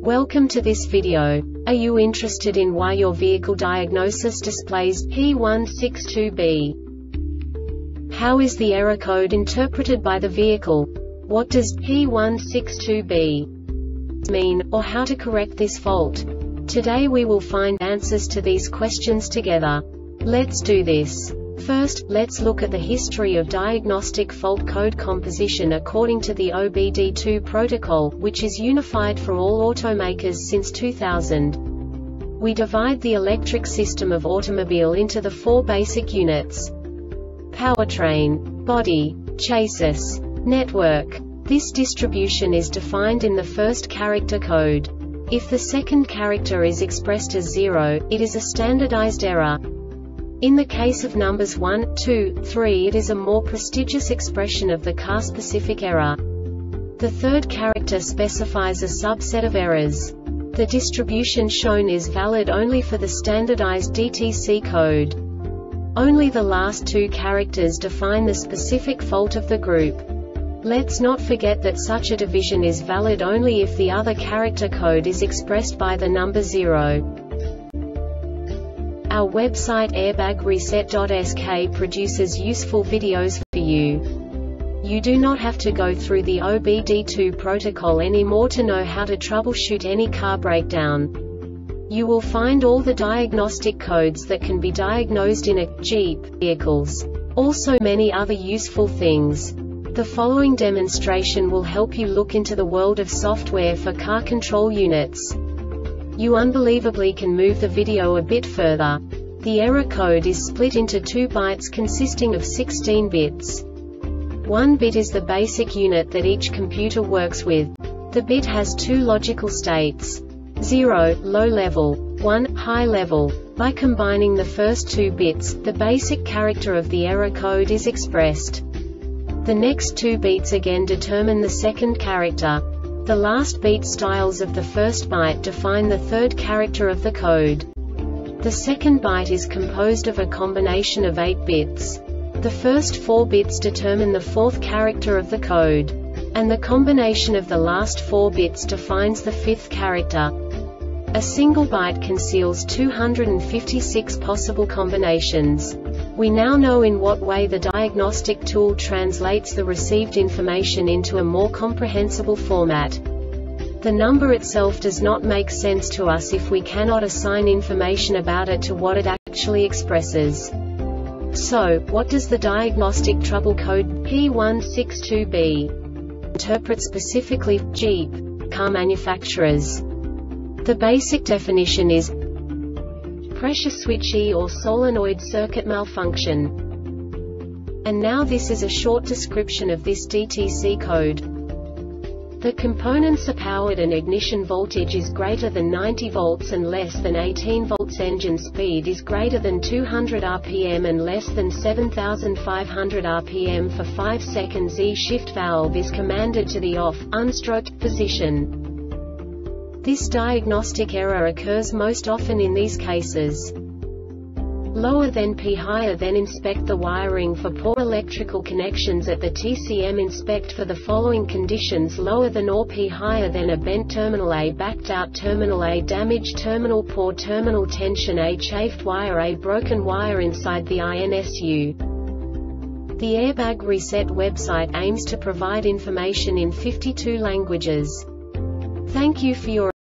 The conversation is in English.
Welcome to this video. Are you interested in why your vehicle diagnosis displays P162B? How is the error code interpreted by the vehicle? What does P162B mean, or how to correct this fault? Today we will find answers to these questions together. Let's do this. First, let's look at the history of diagnostic fault code composition according to the OBD2 protocol, which is unified for all automakers since 2000. We divide the electric system of automobile into the four basic units: powertrain, body, chassis, network. This distribution is defined in the first character code. If the second character is expressed as 0, it is a standardized error. In the case of numbers 1, 2, 3, it is a more prestigious expression of the car-specific error. The third character specifies a subset of errors. The distribution shown is valid only for the standardized DTC code. Only the last two characters define the specific fault of the group. Let's not forget that such a division is valid only if the other character code is expressed by the number 0. Our website airbagreset.sk produces useful videos for you. You do not have to go through the OBD2 protocol anymore to know how to troubleshoot any car breakdown. You will find all the diagnostic codes that can be diagnosed in a Jeep vehicles. Also many other useful things. The following demonstration will help you look into the world of software for car control units. You unbelievably can move the video a bit further. The error code is split into 2 bytes consisting of 16 bits. 1 bit is the basic unit that each computer works with. The bit has 2 logical states: 0, low level, 1, high level. By combining the first 2 bits, the basic character of the error code is expressed. The next 2 beats again determine the second character. The last beat styles of the first byte define the third character of the code. The second byte is composed of a combination of 8 bits. The first 4 bits determine the fourth character of the code. And the combination of the last 4 bits defines the fifth character. A single byte conceals 256 possible combinations. We now know in what way the diagnostic tool translates the received information into a more comprehensible format. The number itself does not make sense to us if we cannot assign information about it to what it actually expresses. So, what does the diagnostic trouble code P162B interpret specifically for Jeep car manufacturers? The basic definition is pressure switch or solenoid circuit malfunction. And now this is a short description of this DTC code. The components are powered and ignition voltage is greater than 90 volts and less than 18 volts. Engine speed is greater than 200 rpm and less than 7500 rpm for 5 seconds. E-shift valve is commanded to the off, unstroked position. This diagnostic error occurs most often in these cases: lower than P, higher than. Inspect the wiring for poor electrical connections at the TCM. Inspect for the following conditions: lower than or P, higher than. A bent terminal, A backed out terminal, A damaged terminal, poor terminal tension, A chafed wire, A broken wire inside the INSU. The Airbag Reset website aims to provide information in 52 languages. Thank you for your